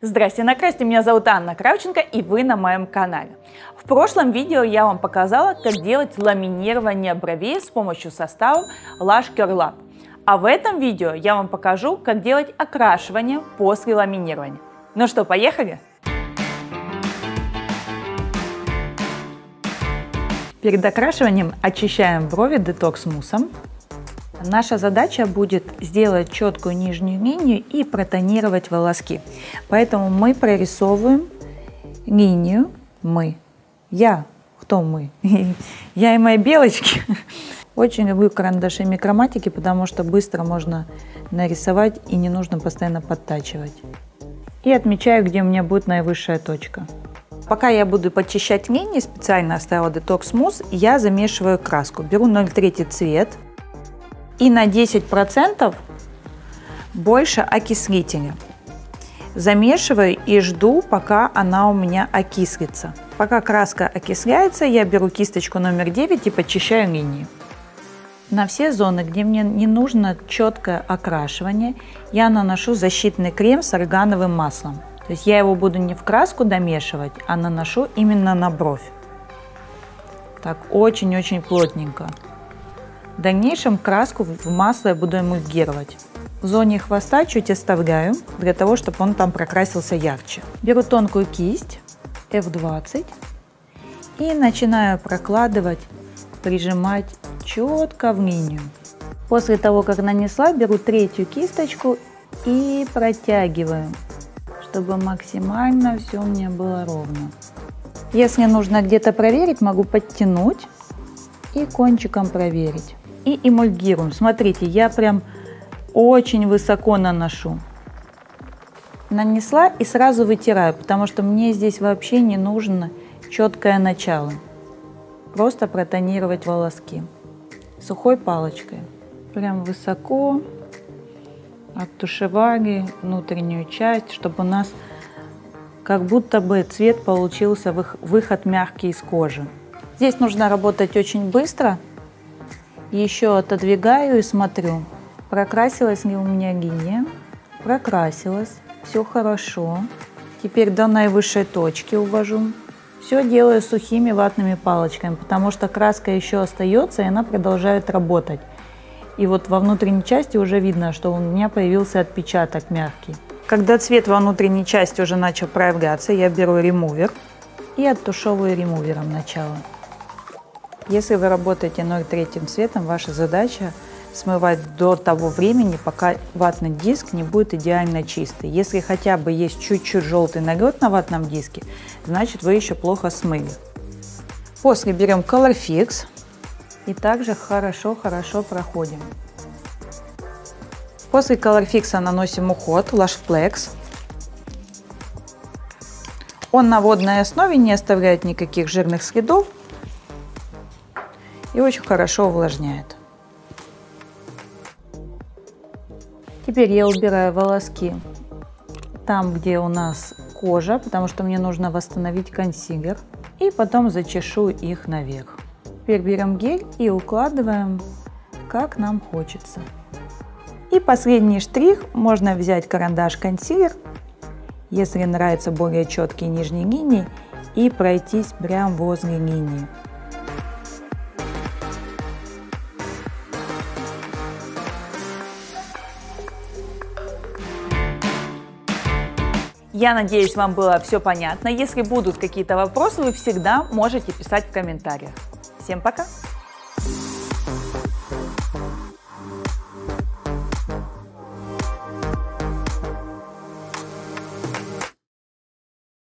Здрасте, накрасьте, меня зовут Анна Кравченко, и вы на моем канале. В прошлом видео я вам показала, как делать ламинирование бровей с помощью состава Lush Curl Lab. А в этом видео я вам покажу, как делать окрашивание после ламинирования. Ну что, поехали? Перед окрашиванием очищаем брови детокс-муссом. Наша задача будет сделать четкую нижнюю линию и протонировать волоски. Поэтому мы прорисовываем линию. Кто мы? Я и мои белочки. Очень люблю карандаши микроматики, потому что быстро можно нарисовать и не нужно постоянно подтачивать. И отмечаю, где у меня будет наивысшая точка. Пока я буду подчищать линии, специально оставила детокс-мусс, я замешиваю краску. Беру 0,3 цвет. И на 10% больше окислителя. Замешиваю и жду, пока она у меня окислится. Пока краска окисляется, я беру кисточку номер 9 и подчищаю линии. На все зоны, где мне не нужно четкое окрашивание, я наношу защитный крем с органовым маслом. То есть я его буду не в краску домешивать, а наношу именно на бровь. Так, очень-очень плотненько. В дальнейшем краску в масло я буду эмульгировать. В зоне хвоста чуть оставляю, для того, чтобы он там прокрасился ярче. Беру тонкую кисть F20 и начинаю прокладывать, прижимать четко в линию. После того, как нанесла, беру третью кисточку и протягиваю, чтобы максимально все у меня было ровно. Если нужно где-то проверить, могу подтянуть и кончиком проверить. И эмульгируем. Смотрите, я прям очень высоко наношу. Нанесла и сразу вытираю, потому что мне здесь вообще не нужно четкое начало. Просто протонировать волоски сухой палочкой. Прям высоко оттушевали внутреннюю часть, чтобы у нас как будто бы цвет получился, выход мягкий из кожи. Здесь нужно работать очень быстро. Еще отодвигаю и смотрю, прокрасилась ли у меня линия. Прокрасилась, все хорошо. Теперь до наивысшей точки увожу. Все делаю сухими ватными палочками, потому что краска еще остается, и она продолжает работать. И вот во внутренней части уже видно, что у меня появился отпечаток мягкий. Когда цвет во внутренней части уже начал проявляться, я беру ремувер и оттушевываю ремувером начало. Если вы работаете 0,3 цветом, ваша задача смывать до того времени, пока ватный диск не будет идеально чистый. Если хотя бы есть чуть-чуть желтый налет на ватном диске, значит вы еще плохо смыли. После берем Color Fix и также хорошо проходим. После Color Fix наносим уход Lash Flex. Он на водной основе, не оставляет никаких жирных следов и очень хорошо увлажняет. Теперь я убираю волоски там, где у нас кожа, потому что мне нужно восстановить консилер. И потом зачешу их наверх. Теперь берем гель и укладываем, как нам хочется. И последний штрих. Можно взять карандаш-консилер, если нравятся более четкие нижние линии, и пройтись прямо возле линии. Я надеюсь, вам было все понятно. Если будут какие-то вопросы, вы всегда можете писать в комментариях. Всем пока!